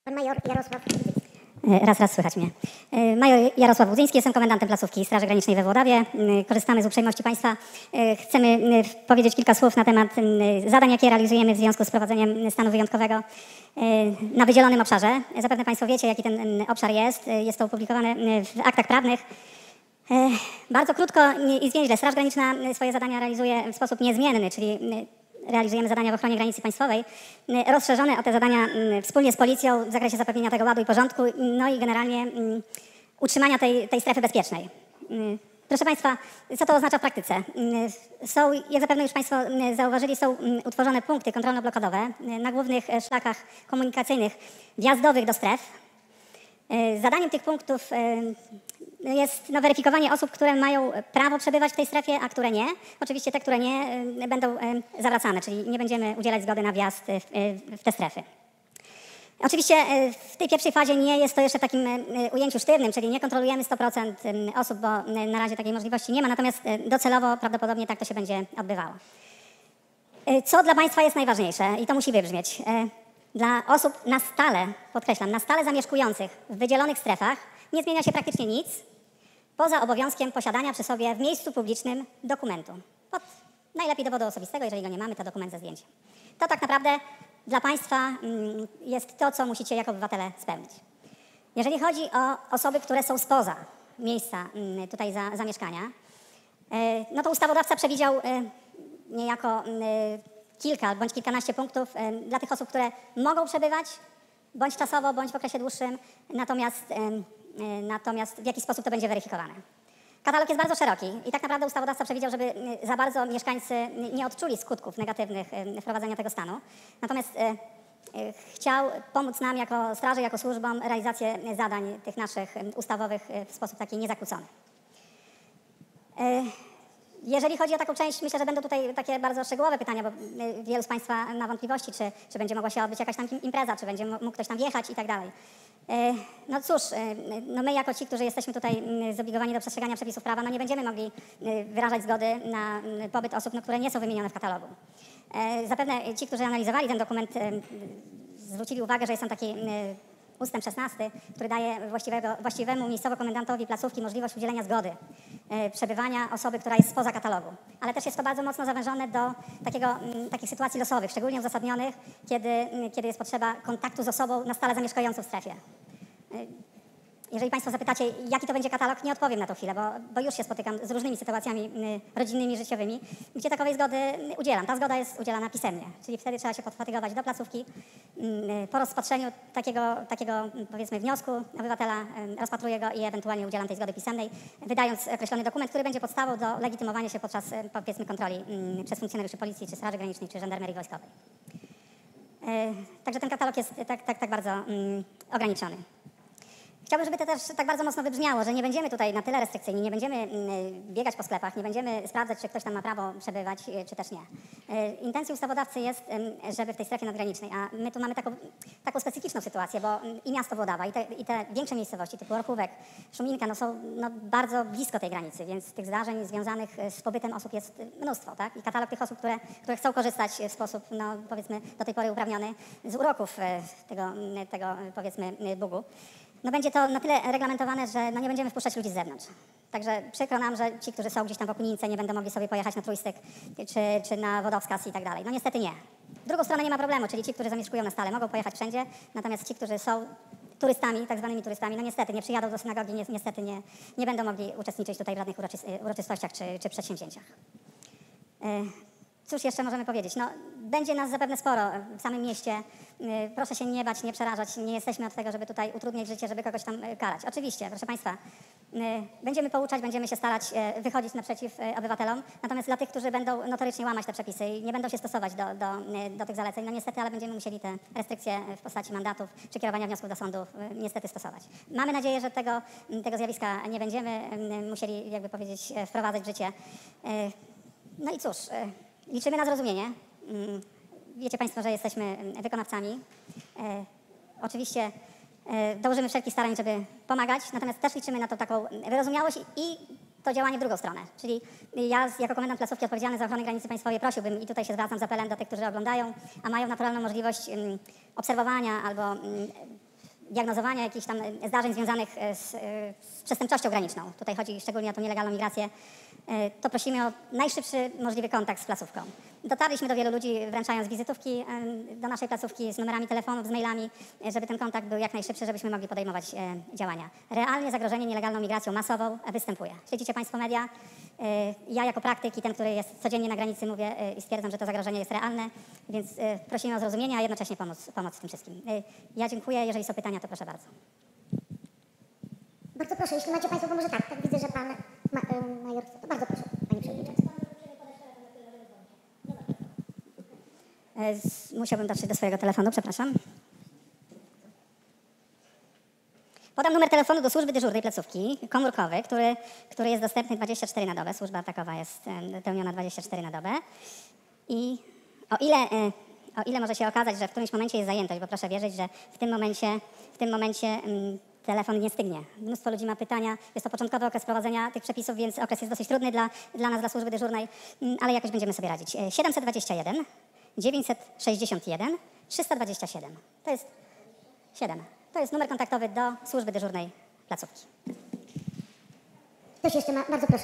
Pan major Jarosław Budzyński. Raz słychać mnie. Major Jarosław Budzyński, jestem komendantem placówki Straży Granicznej we Włodawie. Korzystamy z uprzejmości Państwa. Chcemy powiedzieć kilka słów na temat zadań, jakie realizujemy w związku z prowadzeniem stanu wyjątkowego na wydzielonym obszarze. Zapewne Państwo wiecie, jaki ten obszar jest. Jest to opublikowane w aktach prawnych. Bardzo krótko i zwięźle. Straż Graniczna swoje zadania realizuje w sposób niezmienny, czyli realizujemy zadania w ochronie granicy państwowej, rozszerzone o te zadania wspólnie z policją w zakresie zapewnienia tego ładu i porządku, no i generalnie utrzymania tej strefy bezpiecznej. Proszę Państwa, co to oznacza w praktyce? Są, jak zapewne już Państwo zauważyli, są utworzone punkty kontrolno-blokadowe na głównych szlakach komunikacyjnych wjazdowych do stref. Zadaniem tych punktów jest weryfikowanie osób, które mają prawo przebywać w tej strefie, a które nie. Oczywiście te, które nie, będą zawracane, czyli nie będziemy udzielać zgody na wjazd w te strefy. Oczywiście w tej pierwszej fazie nie jest to jeszcze w takim ujęciu sztywnym, czyli nie kontrolujemy 100% osób, bo na razie takiej możliwości nie ma, natomiast docelowo prawdopodobnie tak to się będzie odbywało. Co dla Państwa jest najważniejsze i to musi wybrzmieć. Dla osób na stale, podkreślam, na stale zamieszkujących w wydzielonych strefach nie zmienia się praktycznie nic, poza obowiązkiem posiadania przy sobie w miejscu publicznym dokumentu. Najlepiej dowodu osobistego, jeżeli go nie mamy, to dokument ze zdjęciem. To tak naprawdę dla Państwa jest to, co musicie jako obywatele spełnić. Jeżeli chodzi o osoby, które są spoza miejsca tutaj zamieszkania, no to ustawodawca przewidział niejako kilka bądź kilkanaście punktów dla tych osób, które mogą przebywać bądź czasowo, bądź w okresie dłuższym, natomiast w jaki sposób to będzie weryfikowane. Katalog jest bardzo szeroki i tak naprawdę ustawodawca przewidział, żeby za bardzo mieszkańcy nie odczuli skutków negatywnych wprowadzenia tego stanu. Natomiast chciał pomóc nam jako straży, jako służbom realizację zadań tych naszych ustawowych w sposób taki niezakłócony. Jeżeli chodzi o taką część, myślę, że będą tutaj takie bardzo szczegółowe pytania, bo wielu z Państwa ma wątpliwości, czy będzie mogła się odbyć jakaś tam impreza, czy będzie mógł ktoś tam wjechać i tak dalej. No cóż, no my jako ci, którzy jesteśmy tutaj zobligowani do przestrzegania przepisów prawa, no nie będziemy mogli wyrażać zgody na pobyt osób, które nie są wymienione w katalogu. Zapewne ci, którzy analizowali ten dokument, zwrócili uwagę, że jest tam taki ustęp 16, który daje właściwemu miejscowo komendantowi placówki możliwość udzielenia zgody przebywania osoby, która jest spoza katalogu. Ale też jest to bardzo mocno zawężone do takich sytuacji losowych, szczególnie uzasadnionych, kiedy jest potrzeba kontaktu z osobą na stale zamieszkującą w strefie. Jeżeli Państwo zapytacie, jaki to będzie katalog, nie odpowiem na tą chwilę, bo już się spotykam z różnymi sytuacjami rodzinnymi, życiowymi, gdzie takowej zgody udzielam. Ta zgoda jest udzielana pisemnie, czyli wtedy trzeba się podfatygować do placówki. Po rozpatrzeniu takiego powiedzmy wniosku obywatela rozpatruję go i ewentualnie udzielam tej zgody pisemnej, wydając określony dokument, który będzie podstawą do legitymowania się podczas powiedzmy kontroli przez funkcjonariuszy Policji, czy Straży Granicznej, czy Żandarmerii Wojskowej. Także ten katalog jest tak bardzo ograniczony. Chciałbym, żeby to też tak bardzo mocno wybrzmiało, że nie będziemy tutaj na tyle restrykcyjni, nie będziemy biegać po sklepach, nie będziemy sprawdzać, czy ktoś tam ma prawo przebywać, czy też nie. Intencją ustawodawcy jest, żeby w tej strefie nadgranicznej, a my tu mamy taką specyficzną sytuację, bo i miasto Włodawa, i te większe miejscowości typu Orchówek, Szuminka, no są bardzo blisko tej granicy, więc tych zdarzeń związanych z pobytem osób jest mnóstwo, tak? I katalog tych osób, które chcą korzystać w sposób, no powiedzmy, do tej pory uprawniony z uroków tego powiedzmy bugu. No będzie to na tyle reglamentowane, że no nie będziemy wpuszczać ludzi z zewnątrz. Także przykro nam, że ci, którzy są gdzieś tam w Okunińce, nie będą mogli sobie pojechać na Trójstyk czy na Wodowskaz i tak dalej. No niestety nie. W drugą stronę nie ma problemu, czyli ci, którzy zamieszkują na stale, mogą pojechać wszędzie, natomiast ci, którzy są turystami, tak zwanymi turystami, no niestety nie przyjadą do synagogi, niestety nie będą mogli uczestniczyć tutaj w żadnych uroczystościach czy przedsięwzięciach. Cóż jeszcze możemy powiedzieć? No, będzie nas zapewne sporo w samym mieście. Proszę się nie bać, nie przerażać. Nie jesteśmy od tego, żeby tutaj utrudniać życie, żeby kogoś tam karać. Oczywiście, proszę Państwa, będziemy pouczać, będziemy się starać wychodzić naprzeciw obywatelom. Natomiast dla tych, którzy będą notorycznie łamać te przepisy i nie będą się stosować do tych zaleceń, no niestety, ale będziemy musieli te restrykcje w postaci mandatów czy kierowania wniosków do sądu niestety stosować. Mamy nadzieję, że tego zjawiska nie będziemy musieli, jakby powiedzieć, wprowadzać w życie. No i cóż, liczymy na zrozumienie. Wiecie Państwo, że jesteśmy wykonawcami. Oczywiście dołożymy wszelkich starań, żeby pomagać, natomiast też liczymy na tą taką wyrozumiałość i to działanie w drugą stronę. Czyli ja jako komendant placówki odpowiedzialny za ochronę granicy państwowej prosiłbym, i tutaj się zwracam z apelem do tych, którzy oglądają, a mają naturalną możliwość obserwowania albo diagnozowania jakichś tam zdarzeń związanych z przestępczością graniczną, tutaj chodzi szczególnie o tą nielegalną migrację, to prosimy o najszybszy możliwy kontakt z placówką. Dotarliśmy do wielu ludzi, wręczając wizytówki do naszej placówki z numerami telefonów, z mailami, żeby ten kontakt był jak najszybszy, żebyśmy mogli podejmować działania. Realnie zagrożenie nielegalną migracją masową występuje. Śledzicie Państwo media. Ja jako praktyk i ten, który jest codziennie na granicy, mówię i stwierdzam, że to zagrożenie jest realne, więc prosimy o zrozumienie, a jednocześnie pomoc w tym wszystkim. Ja dziękuję. Jeżeli są pytania, to proszę bardzo. Bardzo proszę, jeśli macie Państwo, bo może tak widzę, że Pan Major chce, to bardzo proszę, Panie Przewodniczący. Musiałbym dotrzeć do swojego telefonu, przepraszam. Podam numer telefonu do służby dyżurnej placówki komórkowej, który jest dostępny 24 na dobę. Służba takowa jest pełniona 24 na dobę. I o ile może się okazać, że w którymś momencie jest zajętość, bo proszę wierzyć, że w tym momencie telefon nie stygnie. Mnóstwo ludzi ma pytania. Jest to początkowy okres wprowadzenia tych przepisów, więc okres jest dosyć trudny dla nas, dla służby dyżurnej, ale jakoś będziemy sobie radzić. 721 961 327. To jest 7. To jest numer kontaktowy do służby dyżurnej placówki. Ktoś jeszcze ma? Bardzo proszę.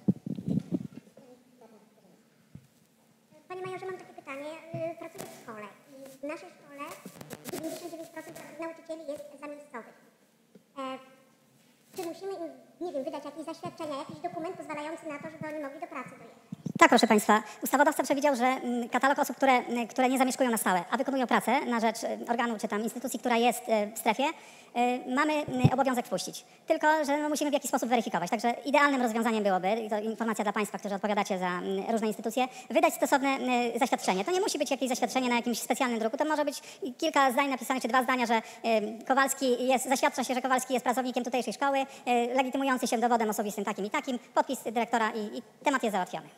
Panie Majorze, mam takie pytanie. Pracuję w szkole i w naszej szkole 99% nauczycieli jest zamiejscowych. Czy musimy im, nie wiem, wydać jakieś zaświadczenia, jakiś dokument pozwalający na to, żeby oni mogli do pracy dojechać? Tak, proszę Państwa. Ustawodawca przewidział, że katalog osób, które nie zamieszkują na stałe, a wykonują pracę na rzecz organu czy tam instytucji, która jest w strefie, mamy obowiązek wpuścić. Tylko, że musimy w jakiś sposób weryfikować. Także idealnym rozwiązaniem byłoby, i to informacja dla Państwa, którzy odpowiadacie za różne instytucje, wydać stosowne zaświadczenie. To nie musi być jakieś zaświadczenie na jakimś specjalnym druku, to może być kilka zdań napisanych, czy 2 zdania, że zaświadcza się, że Kowalski jest pracownikiem tutejszej szkoły, legitymujący się dowodem osobistym takim i takim, podpis dyrektora i temat jest załatwiony.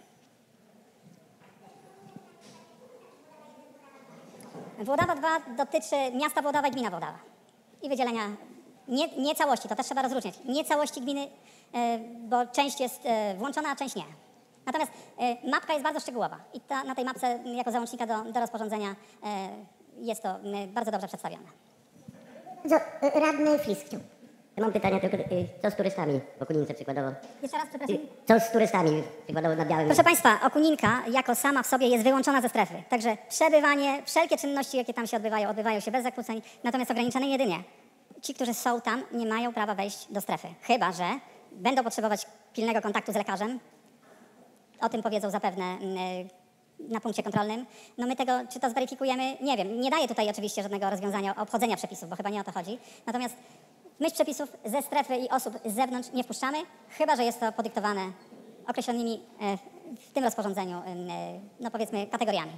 Włodawa 2 dotyczy miasta Włodawa i gmina Włodawa i wydzielenia, nie całości, to też trzeba rozróżniać, nie całości gminy, bo część jest włączona, a część nie. Natomiast mapka jest bardzo szczegółowa i na tej mapce jako załącznika do rozporządzenia jest to bardzo dobrze przedstawione. Radny Flis chciał. Mam pytanie tylko, co z turystami w Okunince przykładowo? Jeszcze raz, przepraszam. Co z turystami przykładowo na Białym? Proszę Państwa, Okuninka jako sama w sobie jest wyłączona ze strefy. Także przebywanie, wszelkie czynności, jakie tam się odbywają się bez zakłóceń, natomiast ograniczone jedynie. Ci, którzy są tam, nie mają prawa wejść do strefy. Chyba że będą potrzebować pilnego kontaktu z lekarzem. O tym powiedzą zapewne na punkcie kontrolnym. No my tego, czy to zweryfikujemy, nie wiem. Nie daję tutaj oczywiście żadnego rozwiązania obchodzenia przepisów, bo chyba nie o to chodzi. Natomiast w myśl przepisów ze strefy i osób z zewnątrz nie wpuszczamy, chyba że jest to podyktowane określonymi w tym rozporządzeniu, no powiedzmy, kategoriami.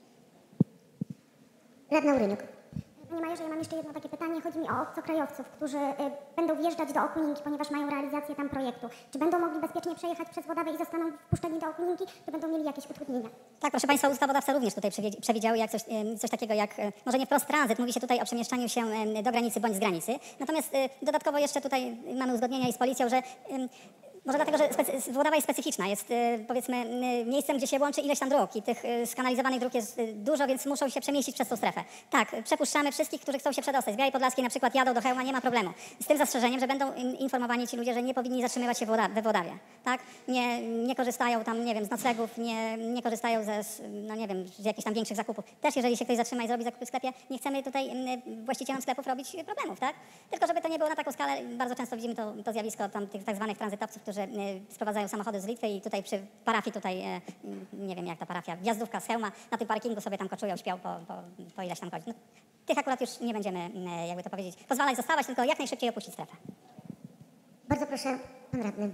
Radna Uryniuk. Panie Majorze, ja mam jeszcze jedno takie pytanie. Chodzi mi o obcokrajowców, którzy będą wjeżdżać do Okuninki, ponieważ mają realizację tam projektu. Czy będą mogli bezpiecznie przejechać przez Włodawę i zostaną wpuszczeni do Okuninki, czy będą mieli jakieś utrudnienia? Tak, proszę Państwa, ustawodawca również tutaj przewidział coś takiego jak, może nie wprost tranzyt, mówi się tutaj o przemieszczaniu się do granicy bądź z granicy. Natomiast dodatkowo jeszcze tutaj mamy uzgodnienia i z policją, że może dlatego, że Włodawa jest specyficzna, jest powiedzmy miejscem, gdzie się łączy ileś tam dróg i tych skanalizowanych dróg jest dużo, więc muszą się przemieścić przez tą strefę. Tak, przepuszczamy wszystkich, którzy chcą się przedostać. Z Białej Podlaskiej na przykład jadą do Chełma, nie ma problemu. Z tym zastrzeżeniem, że będą informowani ci ludzie, że nie powinni zatrzymywać się we Włodawie. Tak? Nie korzystają tam, nie wiem, z noclegów, nie korzystają no nie wiem, z jakichś tam większych zakupów. Też jeżeli się ktoś zatrzyma i zrobi zakupy w sklepie, nie chcemy tutaj właścicielom sklepów robić problemów, tak? Tylko żeby to nie było na taką skalę, bardzo często widzimy to zjawisko tam tych tak zwanych tranzytowców, którzy sprowadzają samochody z Litwy i tutaj przy parafii nie wiem jak ta parafia, wjazdówka z Chełma, na tym parkingu sobie tam koczują, śpią po ileś tam godzin. No, tych akurat już nie będziemy, jakby to powiedzieć, pozwalać zostawać, tylko jak najszybciej opuścić strefę. Bardzo proszę, pan radny.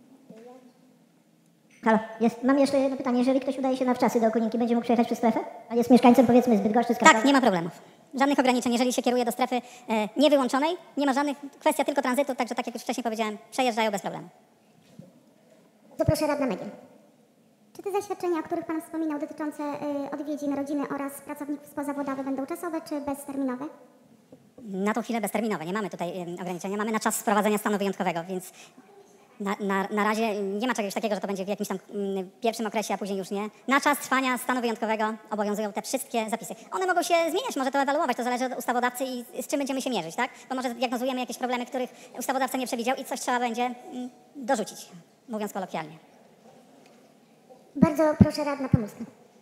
Halo, mam jeszcze jedno pytanie. Jeżeli ktoś udaje się na wczasy do Okuninki, będzie mógł przejechać przez strefę? A jest mieszkańcem powiedzmy z Bydgoszczy, z Krakowa? Tak, nie ma problemów. Żadnych ograniczeń, jeżeli się kieruje do strefy niewyłączonej, nie ma żadnych, kwestia tylko tranzytu, także tak jak już wcześniej powiedziałem, przejeżdżają bez problemu. Zaproszę radna Megiel. Czy te zaświadczenia, o których Pan wspominał, dotyczące odwiedzin rodziny oraz pracowników spoza Włodawy będą czasowe czy bezterminowe? Na tą chwilę bezterminowe, nie mamy tutaj ograniczenia, mamy na czas wprowadzenia stanu wyjątkowego, więc Na razie nie ma czegoś takiego, że to będzie w jakimś tam pierwszym okresie, a później już nie. Na czas trwania stanu wyjątkowego obowiązują te wszystkie zapisy. One mogą się zmieniać, może to ewaluować, to zależy od ustawodawcy i z czym będziemy się mierzyć, tak? Bo może diagnozujemy jakieś problemy, których ustawodawca nie przewidział i coś trzeba będzie dorzucić, mówiąc kolokwialnie. Bardzo proszę radna Pomorska.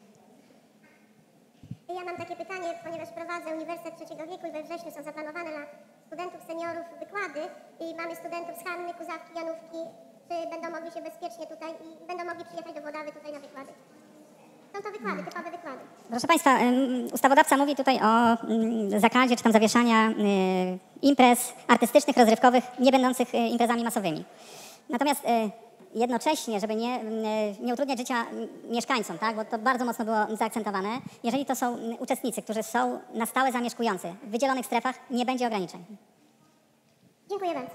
Ja mam takie pytanie, ponieważ prowadzę Uniwersytet Trzeciego Wieku i we wrześniu są zaplanowane dla studentów, seniorów wykłady i mamy studentów z Hanny, Kuzawki, Janówki, czy będą mogli się bezpiecznie tutaj i będą mogli przyjechać do Włodawy tutaj na wykłady. Są to wykłady, typowe wykłady. Proszę Państwa, ustawodawca mówi tutaj o zakazie czy tam zawieszania imprez artystycznych, rozrywkowych, nie będących imprezami masowymi. Natomiast jednocześnie, żeby nie utrudniać życia mieszkańcom, tak, bo to bardzo mocno było zaakcentowane, jeżeli to są uczestnicy, którzy są na stałe zamieszkujący w wydzielonych strefach, nie będzie ograniczeń. Dziękuję bardzo.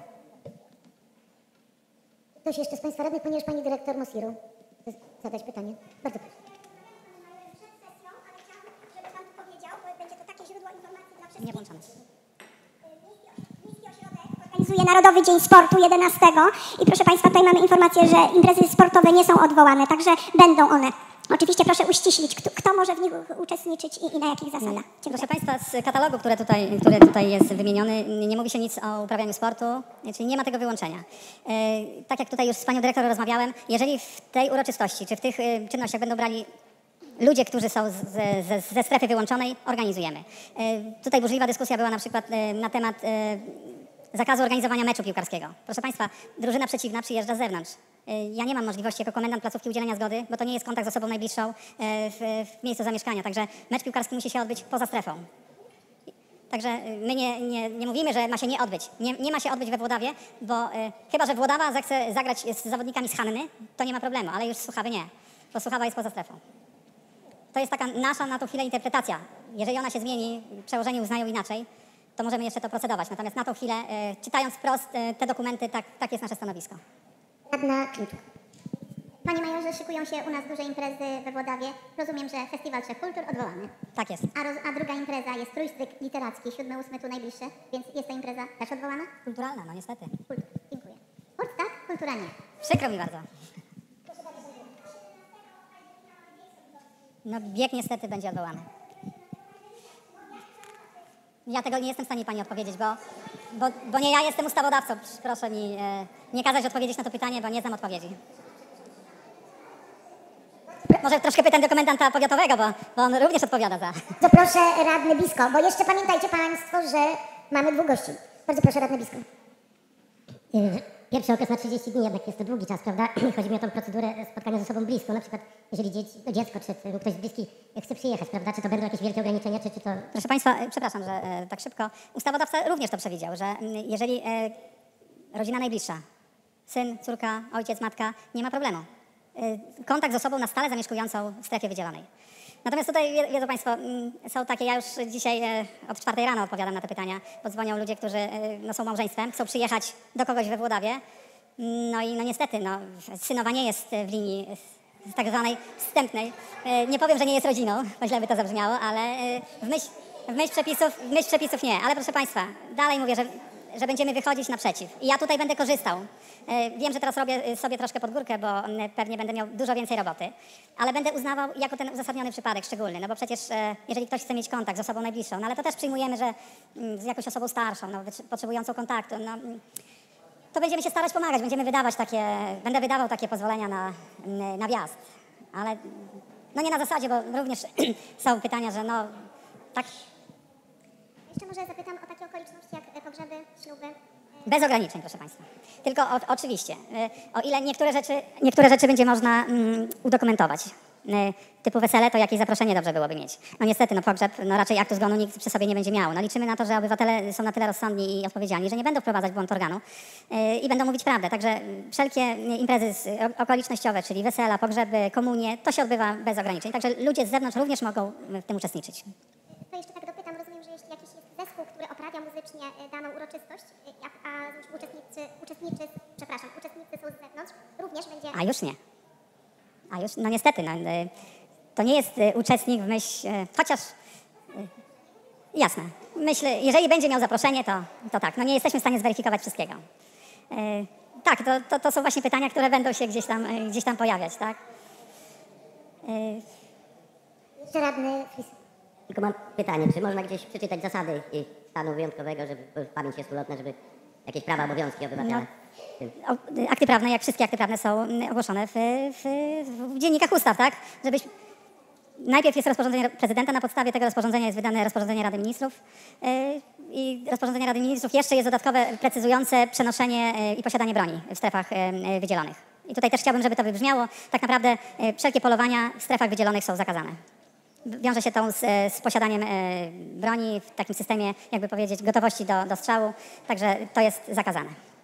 Ktoś jeszcze z Państwa radnych, ponieważ Pani Dyrektor Mosiru chce zadać pytanie. Bardzo proszę. Przed sesją, ale chciałabym, żeby Pan tu powiedział, bo będzie to takie źródło informacji dla wszystkich. Nie włączamy. Miejski Ośrodek organizuje Narodowy Dzień Sportu 11 i proszę Państwa, tutaj mamy informację, że imprezy sportowe nie są odwołane, także będą one. Oczywiście proszę uściślić, kto może w nich uczestniczyć i na jakich zasadach. Proszę Państwa, z katalogu, który tutaj jest wymieniony, nie mówi się nic o uprawianiu sportu, czyli nie ma tego wyłączenia. Tak jak tutaj już z Panią Dyrektor rozmawiałem, jeżeli w tej uroczystości czy w tych czynnościach będą brali ludzie, którzy są ze strefy wyłączonej, organizujemy. Tutaj burzliwa dyskusja była na przykład na temat zakazu organizowania meczu piłkarskiego. Proszę Państwa, drużyna przeciwna przyjeżdża z zewnątrz. Ja nie mam możliwości jako komendant placówki udzielenia zgody, bo to nie jest kontakt z osobą najbliższą w miejscu zamieszkania. Także mecz piłkarski musi się odbyć poza strefą. Także my nie mówimy, że ma się nie odbyć. Nie ma się odbyć we Włodawie, bo chyba że Włodawa zechce zagrać z zawodnikami z Hanny, to nie ma problemu, ale już z Suchawy nie, bo Suchawa jest poza strefą. To jest taka nasza na tą chwilę interpretacja. Jeżeli ona się zmieni, przełożeni uznają inaczej, to możemy jeszcze to procedować. Natomiast na tą chwilę, czytając wprost te dokumenty, tak jest nasze stanowisko. Radna Klimczuk. Panie majorze, szykują się u nas duże imprezy we Włodawie. Rozumiem, że Festiwal Trzech Kultur odwołany. Tak jest. A druga impreza jest Trójstryk Literacki, 7-8 tu najbliższe, więc jest ta impreza też odwołana? Kulturalna, no niestety. Kultur, dziękuję. Sport tak, kultura nie. Przykro mi bardzo. No bieg niestety będzie odwołany. Ja tego nie jestem w stanie Pani odpowiedzieć, bo nie ja jestem ustawodawcą. Proszę mi nie kazać odpowiedzieć na to pytanie, bo nie znam odpowiedzi. Może troszkę pytań do komendanta powiatowego, bo on również odpowiada za. Bardzo proszę radny Bisko, bo jeszcze pamiętajcie Państwo, że mamy dwóch gości. Bardzo proszę radny Bisko. Pierwszy okres na 30 dni jednak jest to długi czas, prawda? Chodzi mi o tą procedurę spotkania ze sobą blisko, na przykład jeżeli dziecko czy ktoś bliski chce przyjechać, prawda? Czy to będą jakieś wielkie ograniczenia, czy to... Proszę Państwa, przepraszam, że tak szybko. Ustawodawca również to przewidział, że jeżeli rodzina najbliższa, syn, córka, ojciec, matka, nie ma problemu. Kontakt z osobą na stale zamieszkującą w strefie wydzielonej. Natomiast tutaj, wiedzą Państwo, są takie, ja już dzisiaj od 4 rano odpowiadam na te pytania, bo dzwonią ludzie, którzy są małżeństwem, chcą przyjechać do kogoś we Włodawie. No i niestety, synowa nie jest w linii z tak zwanej wstępnej. Nie powiem, że nie jest rodziną, bo źle by to zabrzmiało, ale w myśl przepisów nie. Ale proszę Państwa, dalej mówię, że będziemy wychodzić naprzeciw. I ja tutaj będę korzystał. Wiem, że teraz robię sobie troszkę pod górkę, bo pewnie będę miał dużo więcej roboty, ale będę uznawał jako ten uzasadniony przypadek szczególny, no bo przecież jeżeli ktoś chce mieć kontakt z osobą najbliższą, no ale to też przyjmujemy, że z jakąś osobą starszą, potrzebującą kontaktu, to będziemy się starać pomagać, będę wydawał takie pozwolenia na wjazd, ale nie na zasadzie, bo również są pytania, że tak. Jeszcze może zapytam o takie okoliczności jak pogrzeby, śluby. Bez ograniczeń, proszę Państwa. Tylko oczywiście, o ile niektóre rzeczy będzie można udokumentować, typu wesele, to jakieś zaproszenie dobrze byłoby mieć. Niestety, pogrzeb, raczej aktu zgonu nikt przy sobie nie będzie miał. Liczymy na to, że obywatele są na tyle rozsądni i odpowiedzialni, że nie będą wprowadzać w błąd organu i będą mówić prawdę. Także wszelkie imprezy okolicznościowe, czyli wesela, pogrzeby, komunie, to się odbywa bez ograniczeń. Także ludzie z zewnątrz również mogą w tym uczestniczyć. To jeszcze tak dopytam, rozumiem, że jeśli jakiś jest zespół, który oprawia muzycznie daną uroczystość, a uczestnicy są z zewnątrz, również będzie... A już nie. Niestety, to nie jest uczestnik w myśl, chociaż jasne, myślę, jeżeli będzie miał zaproszenie, to tak, nie jesteśmy w stanie zweryfikować wszystkiego. Tak, to są właśnie pytania, które będą się gdzieś tam pojawiać, tak? Jeszcze radny Flis. Tylko mam pytanie, czy można gdzieś przeczytać zasady stanu wyjątkowego, żeby pamięć jest ulotna, żeby jakieś prawa, obowiązki obywatela? Akty prawne, jak wszystkie akty prawne są ogłoszone w dziennikach ustaw, tak? Najpierw jest rozporządzenie prezydenta, na podstawie tego rozporządzenia jest wydane rozporządzenie Rady Ministrów i rozporządzenie Rady Ministrów jeszcze jest dodatkowe precyzujące przenoszenie i posiadanie broni w strefach wydzielonych. I tutaj też chciałbym, żeby to wybrzmiało. Tak naprawdę wszelkie polowania w strefach wydzielonych są zakazane. Wiąże się to z posiadaniem broni w takim systemie, jakby powiedzieć, gotowości do strzału, także to jest zakazane.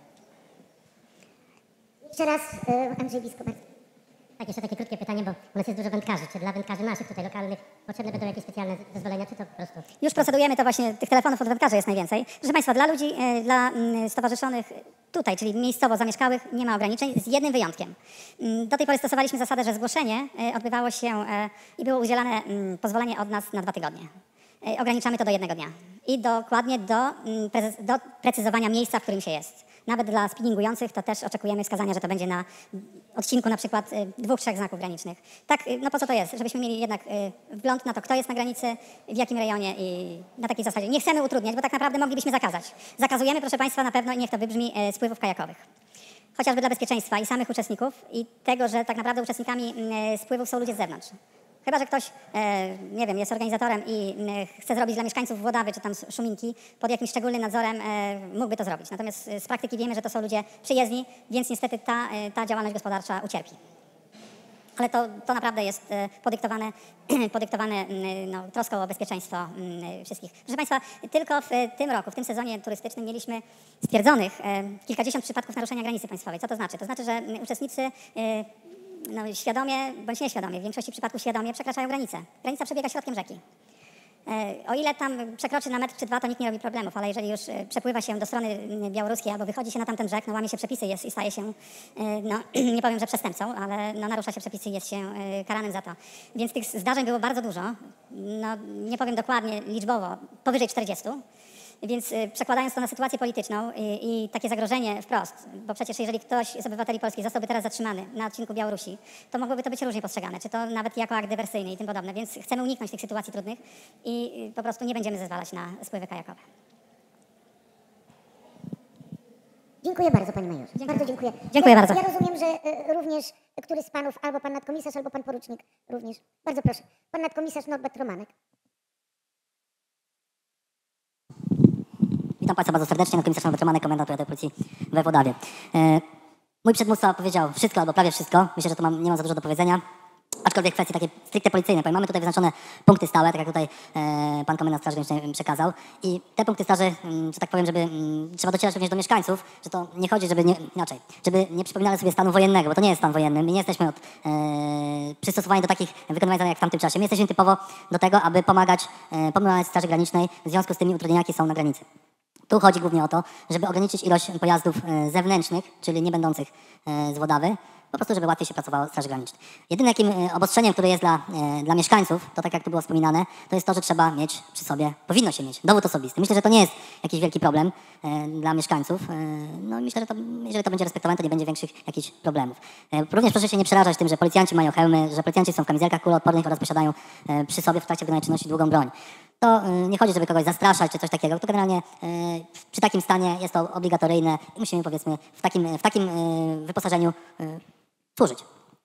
Jeszcze raz Andrzej Bisko. Tak, jeszcze takie krótkie pytanie, bo u nas jest dużo wędkarzy. Czy dla wędkarzy naszych tutaj lokalnych potrzebne będą jakieś specjalne zezwolenia, czy to po prostu... Już procedujemy, to właśnie tych telefonów od wędkarzy jest najwięcej. Proszę Państwa, dla ludzi, dla stowarzyszonych tutaj, czyli miejscowo zamieszkałych, nie ma ograniczeń, z jednym wyjątkiem. Do tej pory stosowaliśmy zasadę, że zgłoszenie odbywało się i było udzielane pozwolenie od nas na 2 tygodnie. Ograniczamy to do 1 dnia i dokładnie do precyzowania miejsca, w którym się jest. Nawet dla spinningujących to też oczekujemy wskazania, że to będzie na odcinku na przykład 2-3 znaków granicznych. Tak, no po co to jest? Żebyśmy mieli jednak wgląd na to, kto jest na granicy, w jakim rejonie i na takiej zasadzie. Nie chcemy utrudniać, bo tak naprawdę moglibyśmy zakazać. Zakazujemy, proszę Państwa, na pewno i niech to wybrzmi, spływów kajakowych. Chociażby dla bezpieczeństwa i samych uczestników i tego, że tak naprawdę uczestnikami spływów są ludzie z zewnątrz. Chyba że ktoś, nie wiem, jest organizatorem i chce zrobić dla mieszkańców Włodawy czy tam Szuminki pod jakimś szczególnym nadzorem, mógłby to zrobić. Natomiast z praktyki wiemy, że to są ludzie przyjezdni, więc niestety ta działalność gospodarcza ucierpi. Ale to naprawdę jest podyktowane troską o bezpieczeństwo wszystkich. Proszę Państwa, tylko w tym roku, w tym sezonie turystycznym mieliśmy stwierdzonych kilkadziesiąt przypadków naruszenia granicy państwowej. Co to znaczy? To znaczy, że uczestnicy świadomie bądź nieświadomie, w większości przypadków świadomie przekraczają granicę. Granica przebiega środkiem rzeki. O ile tam przekroczy na 1 czy 2 metra, to nikt nie robi problemów, ale jeżeli już przepływa się do strony białoruskiej albo wychodzi się na tamten brzeg, no łamie się przepisy i staje się, nie powiem, że przestępcą, ale narusza się przepisy i jest się karanym za to. Więc tych zdarzeń było bardzo dużo, nie powiem dokładnie liczbowo, powyżej 40. Więc przekładając to na sytuację polityczną i takie zagrożenie wprost, bo przecież jeżeli ktoś z obywateli polskich zostałby teraz zatrzymany na odcinku Białorusi, to mogłoby to być różnie postrzegane, czy to nawet jako akt dywersyjny i tym podobne, więc chcemy uniknąć tych sytuacji trudnych i po prostu nie będziemy zezwalać na spływy kajakowe. Dziękuję bardzo, Panie Majorze. Bardzo dziękuję. Dziękuję bardzo. Ja rozumiem, że również któryś z Panów, albo Pan Nadkomisarz, albo Pan Porucznik również. Bardzo proszę. Pan Nadkomisarz Norbert Romanek. Witam Państwa bardzo serdecznie, komisarz Norbert Romanek, komendant powiatowej policji we Włodawie. Mój przedmówca powiedział wszystko, albo prawie wszystko. Myślę, że nie mam za dużo do powiedzenia. Aczkolwiek kwestie takie stricte policyjne. Mamy tutaj wyznaczone punkty stałe, tak jak tutaj pan komendant Straży Granicznej przekazał. I te punkty straży, że tak powiem, trzeba docierać również do mieszkańców, że to nie chodzi, żeby nie przypominali sobie stanu wojennego, bo to nie jest stan wojenny. My nie jesteśmy przystosowani do takich wykonywań zadań jak w tamtym czasie. My jesteśmy typowo do tego, aby pomagać Straży Granicznej w związku z tymi utrudnieniami, jakie są na granicy. Tu chodzi głównie o to, żeby ograniczyć ilość pojazdów zewnętrznych, czyli nie będących z Włodawy, po prostu, żeby łatwiej się pracowało Straży Granicznej. Jedynym jakim obostrzeniem, które jest dla mieszkańców, to tak jak tu było wspominane, to jest to, że trzeba mieć przy sobie, powinno się mieć dowód osobisty. Myślę, że to nie jest jakiś wielki problem dla mieszkańców. No myślę, że jeżeli to będzie respektowane, to nie będzie większych jakichś problemów. Również proszę się nie przerażać tym, że policjanci mają hełmy, że policjanci są w kamizelkach kuloodpornych oraz posiadają przy sobie w trakcie wykonania czynności długą broń. To nie chodzi, żeby kogoś zastraszać czy coś takiego, to generalnie przy takim stanie jest to obligatoryjne i musimy, powiedzmy, w takim wyposażeniu służyć.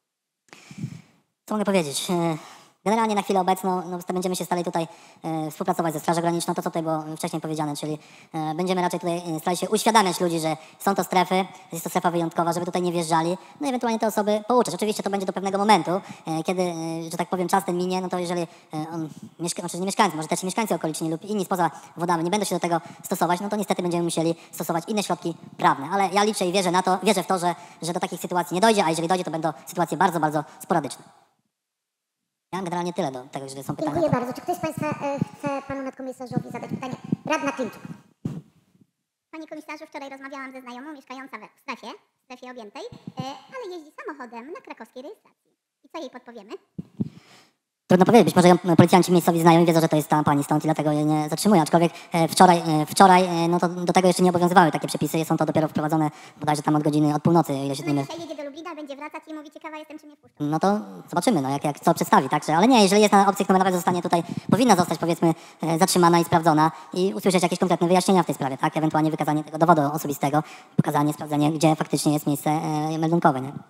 Co mogę powiedzieć? Generalnie na chwilę obecną będziemy się stali tutaj współpracować ze Strażą Graniczną, to co tutaj było wcześniej powiedziane, czyli będziemy raczej tutaj starali się uświadamiać ludzi, że są to strefy, jest to strefa wyjątkowa, żeby tutaj nie wjeżdżali, no i ewentualnie te osoby pouczać. Oczywiście to będzie do pewnego momentu, kiedy, że tak powiem, czas ten minie, no to jeżeli nie mieszkańcy, może też i mieszkańcy okoliczni lub inni spoza Włodawy nie będą się do tego stosować, no to niestety będziemy musieli stosować inne środki prawne. Ale ja liczę i wierzę w to, że do takich sytuacji nie dojdzie, a jeżeli dojdzie, to będą sytuacje bardzo, bardzo sporadyczne. Ja mam generalnie tyle do tego, że są pytania. Dziękuję bardzo. Czy ktoś z Państwa chce Panu Nadkomisarzowi zadać pytanie? Radna Klimczuk. Panie komisarzu, wczoraj rozmawiałam ze znajomą mieszkającą w strefie objętej, ale jeździ samochodem na krakowskiej rejestracji. I co jej podpowiemy? Trudno powiedzieć, być może ją policjanci miejscowi znają i wiedzą, że to jest ta pani stąd i dlatego jej nie zatrzymują. Aczkolwiek wczoraj no to do tego jeszcze nie obowiązywały takie przepisy. Są to dopiero wprowadzone bodajże tam od północy, ile się No dzisiaj jedzie do Lublina, będzie wracać i mówi, ciekawa jestem, czy mnie wpuszczą. No to zobaczymy, no jak co przedstawi, także, ale nie, jeżeli jest na opcji numerowej, zostanie tutaj, powinna zostać powiedzmy zatrzymana i sprawdzona i usłyszeć jakieś konkretne wyjaśnienia w tej sprawie, tak? Ewentualnie wykazanie tego dowodu osobistego, pokazanie, sprawdzenie, gdzie faktycznie jest miejsce meldunkowe, nie?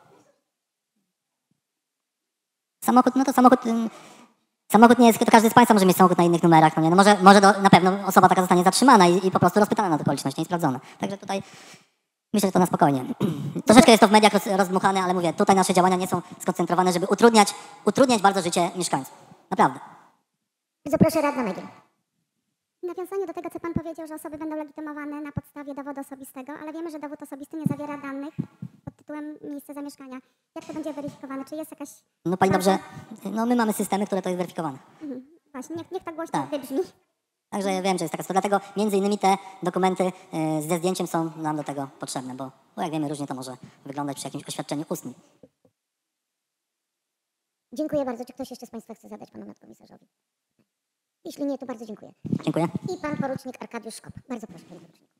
Samochód, no to samochód nie jest, to każdy z Państwa może mieć samochód na innych numerach, no nie? No może na pewno osoba taka zostanie zatrzymana i po prostu rozpytana na te okoliczności, nie sprawdzona. Także tutaj myślę, że to na spokojnie. Troszeczkę jest to w mediach rozdmuchane, ale mówię, tutaj nasze działania nie są skoncentrowane, żeby utrudniać bardzo życie mieszkańców. Naprawdę. Bardzo proszę, radna Megiel. W nawiązaniu do tego, co pan powiedział, że osoby będą legitymowane na podstawie dowodu osobistego, ale wiemy, że dowód osobisty nie zawiera danych pod tytułem miejsce zamieszkania. Jak to będzie weryfikowane? Czy jest jakaś... No Pani dobrze, no my mamy systemy, które to jest weryfikowane. Właśnie, niech to głośno wybrzmi. Także ja wiem, że jest taka sprawa. Dlatego między innymi te dokumenty ze zdjęciem są nam do tego potrzebne, bo jak wiemy, różnie to może wyglądać przy jakimś oświadczeniu ustnym. Dziękuję bardzo. Czy ktoś jeszcze z Państwa chce zadać panu nadkomisarzowi? Jeśli nie, to bardzo dziękuję. Dziękuję. I pan porucznik Arkadiusz Szkop. Bardzo proszę, panie poruczniku.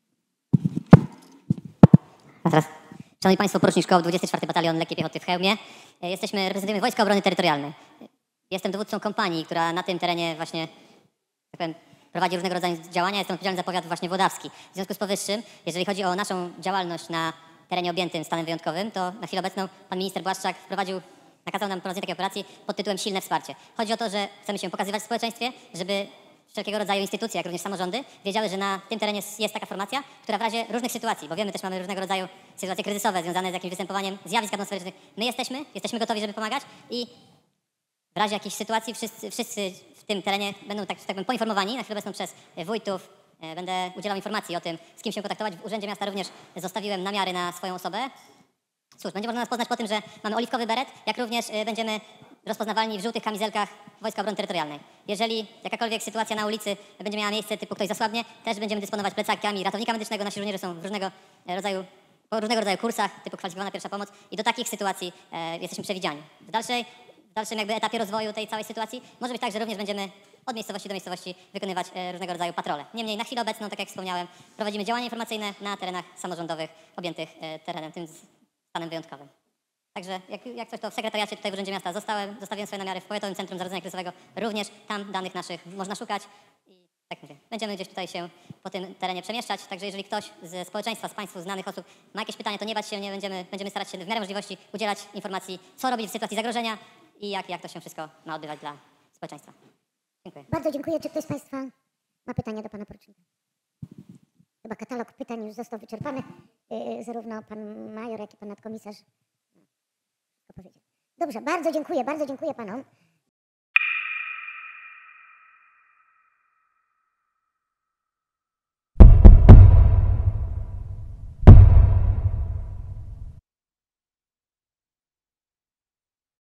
A teraz, Szanowni Państwo, porucznik Szkoł, 24 Batalion Lekkiej Piechoty w Chełmie. Reprezentujemy Wojska Obrony Terytorialnej. Jestem dowódcą kompanii, która na tym terenie właśnie, tak powiem, prowadzi różnego rodzaju działania. Jestem odpowiedzialny za powiat właśnie włodawski. W związku z powyższym, jeżeli chodzi o naszą działalność na terenie objętym stanem wyjątkowym, to na chwilę obecną pan minister Błaszczak nakazał nam prowadzenie takiej operacji pod tytułem Silne Wsparcie. Chodzi o to, że chcemy się pokazywać w społeczeństwie, żeby wszelkiego rodzaju instytucje, jak również samorządy, wiedziały, że na tym terenie jest taka formacja, która w razie różnych sytuacji, bo wiemy też, mamy różnego rodzaju sytuacje kryzysowe związane z jakimś występowaniem zjawisk atmosferycznych. My jesteśmy gotowi, żeby pomagać i w razie jakichś sytuacji wszyscy w tym terenie będą tak powiem, poinformowani, na chwilę obecną przez wójtów. Będę udzielał informacji o tym, z kim się kontaktować. W Urzędzie Miasta również zostawiłem namiary na swoją osobę. Cóż, będzie można nas poznać po tym, że mamy oliwkowy beret, jak również będziemy rozpoznawalni w żółtych kamizelkach Wojska Obrony Terytorialnej. Jeżeli jakakolwiek sytuacja na ulicy będzie miała miejsce, typu ktoś zasłabnie, też będziemy dysponować plecakami ratownika medycznego. Nasi żołnierze są w po różnego rodzaju kursach, typu kwalifikowana pierwsza pomoc i do takich sytuacji jesteśmy przewidziani. W dalszym jakby etapie rozwoju tej całej sytuacji może być tak, że również będziemy od miejscowości do miejscowości wykonywać różnego rodzaju patrole. Niemniej na chwilę obecną, tak jak wspomniałem, prowadzimy działania informacyjne na terenach samorządowych objętych terenem tym stanem wyjątkowym. Także jak coś, to w sekretariacie tutaj w Urzędzie Miasta zostawiłem swoje namiary w Powiatowym Centrum Zarządzania Kryzysowego. Również tam danych naszych można szukać i tak mówię, będziemy gdzieś tutaj się po tym terenie przemieszczać. Także jeżeli ktoś ze społeczeństwa, z Państwu znanych osób ma jakieś pytania, to nie bać się, będziemy starać się w miarę możliwości udzielać informacji, co robić w sytuacji zagrożenia i jak to się wszystko ma odbywać dla społeczeństwa. Dziękuję. Bardzo dziękuję. Czy ktoś z Państwa ma pytania do pana porucznika? Chyba katalog pytań już został wyczerpany. Zarówno pan major, jak i pan nadkomisarz. Dobrze, bardzo dziękuję panom.